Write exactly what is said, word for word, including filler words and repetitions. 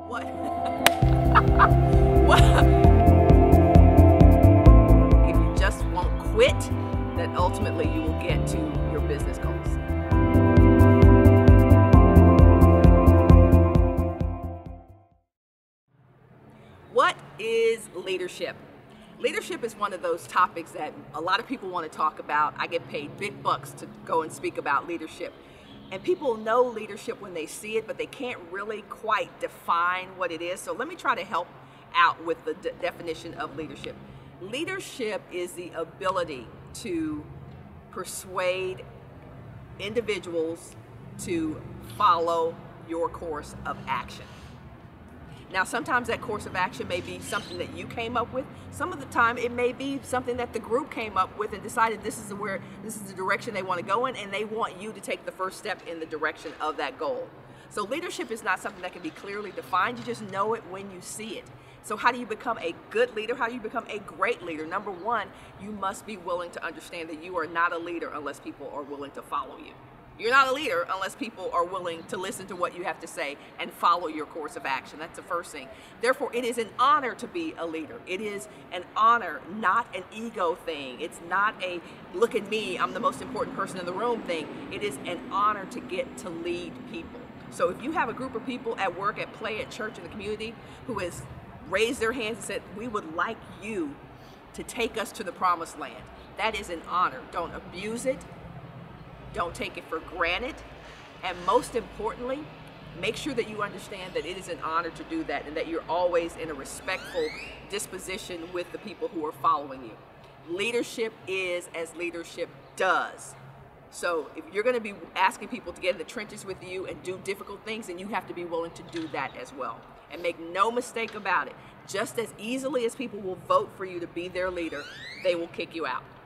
What? What? If you just won't quit, then ultimately you will get to your business goals. What is leadership? Leadership is one of those topics that a lot of people want to talk about. I get paid big bucks to go and speak about leadership. And people know leadership when they see it, but they can't really quite define what it is. So let me try to help out with the de- definition of leadership. Leadership is the ability to persuade individuals to follow your course of action. Now, sometimes that course of action may be something that you came up with. Some of the time, it may be something that the group came up with and decided this is where this is the direction they want to go in, and they want you to take the first step in the direction of that goal. So leadership is not something that can be clearly defined. You just know it when you see it. So how do you become a good leader? How do you become a great leader? Number one, you must be willing to understand that you are not a leader unless people are willing to follow you. You're not a leader unless people are willing to listen to what you have to say and follow your course of action. That's the first thing. Therefore, it is an honor to be a leader. It is an honor, not an ego thing. It's not a look at me, I'm the most important person in the room thing. It is an honor to get to lead people. So if you have a group of people at work, at play, at church, in the community who has raised their hands and said, we would like you to take us to the promised land, that is an honor. Don't abuse it. Don't take it for granted, and most importantly, make sure that you understand that it is an honor to do that and that you're always in a respectful disposition with the people who are following you. Leadership is as leadership does. So if you're going to be asking people to get in the trenches with you and do difficult things, then you have to be willing to do that as well. And make no mistake about it, just as easily as people will vote for you to be their leader, they will kick you out.